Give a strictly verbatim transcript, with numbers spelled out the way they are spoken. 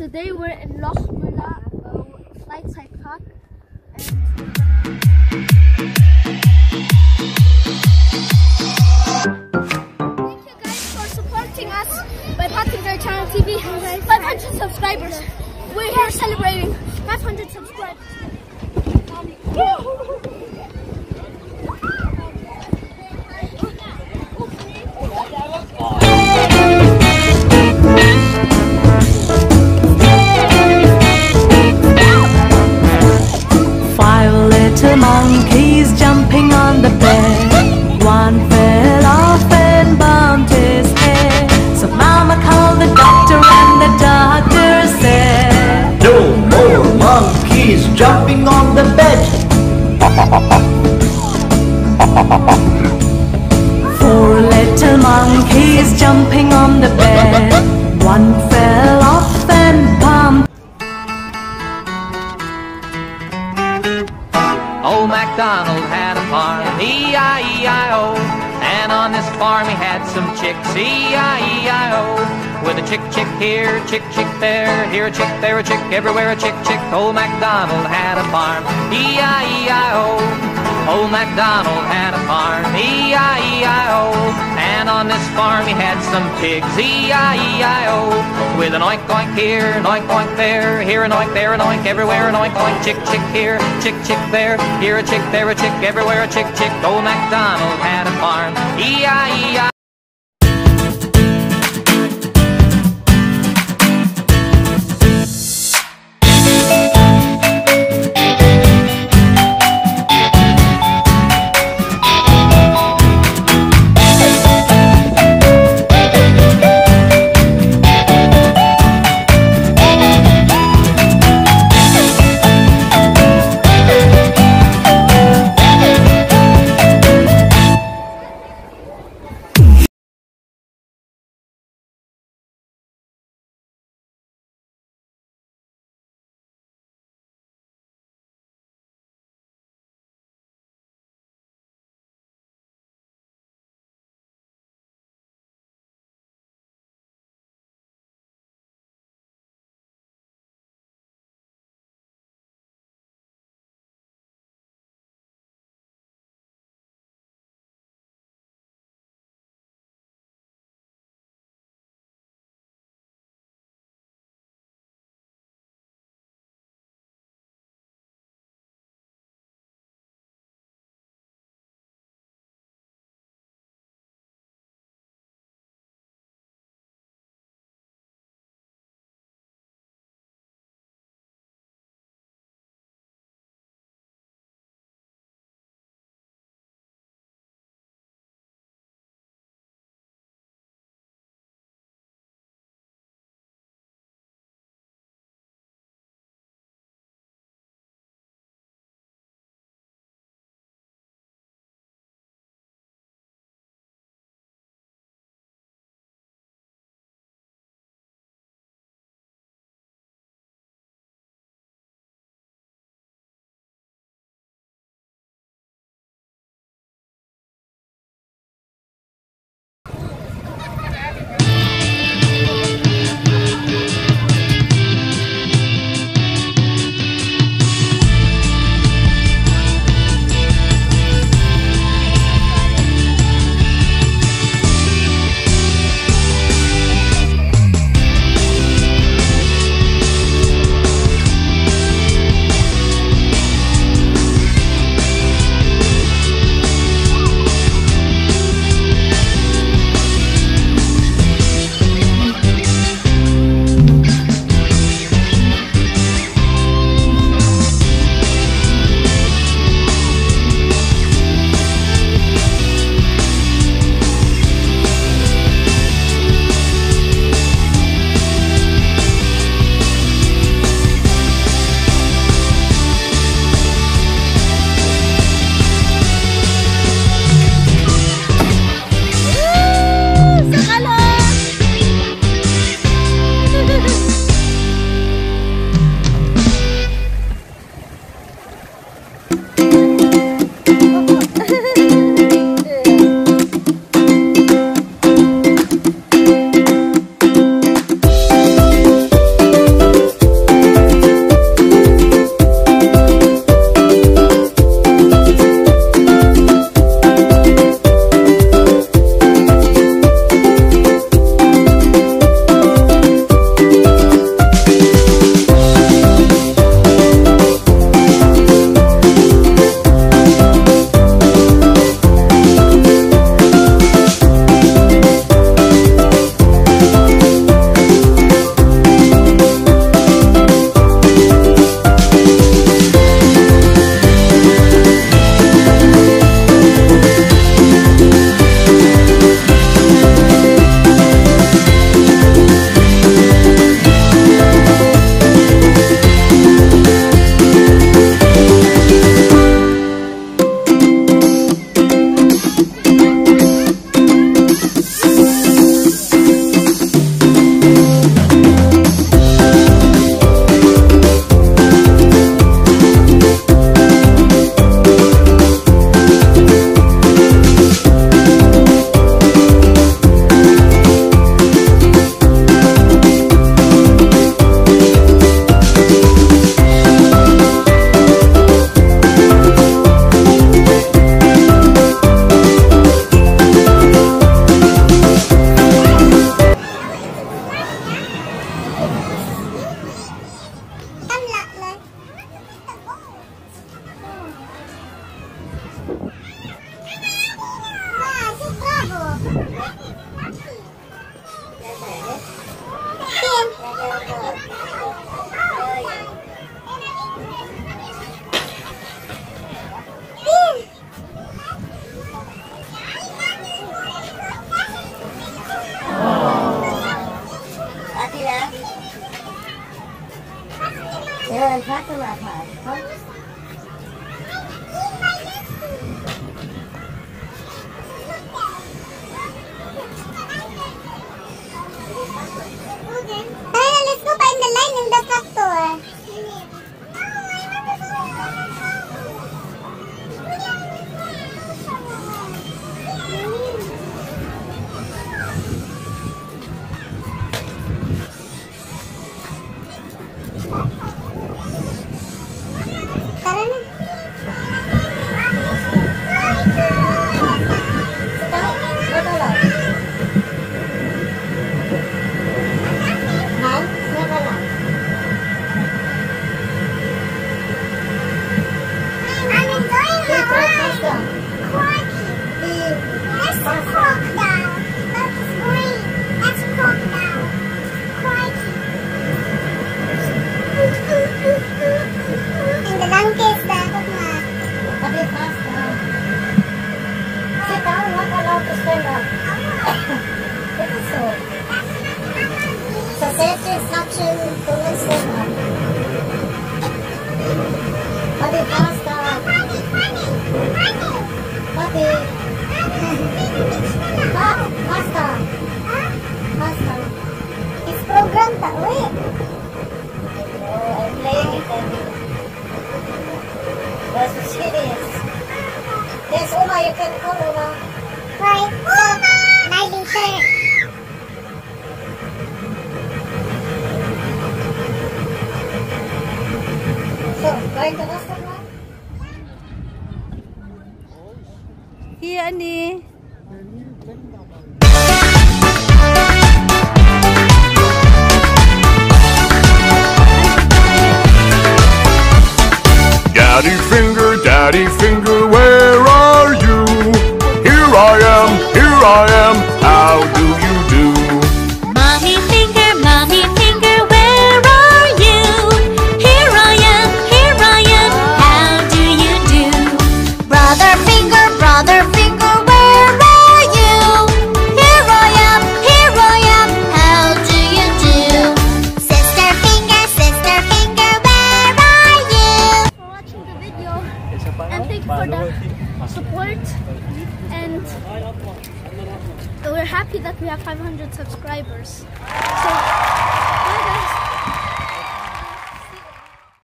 Today we're in Loch Mulla, uh, Flightside Park. Thank you guys for supporting us by Passenger Channel T V. five hundred subscribers. We're here celebrating five hundred subscribers. Little monkeys jumping on the bed. One fell off and bumped his head. So Mama called the doctor and the doctor said, no more monkeys jumping on the bed. Four little monkeys jumping on the bed. One fell off and bumped. Old MacDonald had a farm, E I E I O, and on this farm he had some chicks, E I E I O. With a chick, chick here, chick, chick there, here a chick, there a chick, everywhere a chick, chick. Old MacDonald had a farm, E I E I O. Old MacDonald had a farm, E I E I O, and on this farm he had some pigs, E I E I O. With an oink, oink here, an oink, oink there, here an oink, there an oink, everywhere an oink, oink, chick, chick here, chick, chick there, here a chick, there a chick, everywhere a chick, chick. Old MacDonald had a farm, E I E I O. let's go find the line in the tractor. Yes, Uma, you can call Uma. Right. Uma! nine liter. So, going to Boston now? Iya nih. Daddy finger, daddy finger, where are you? Here I am, here I am, how do you do? Mommy finger, mommy finger, where are you? Here I am, here I am, how do you do? Brother finger, brother finger, where are you? Here I am, here I am, how do you do? Sister finger, sister finger, where are you? For watching the video, and thank you for the support, and we're happy that we have five hundred subscribers. So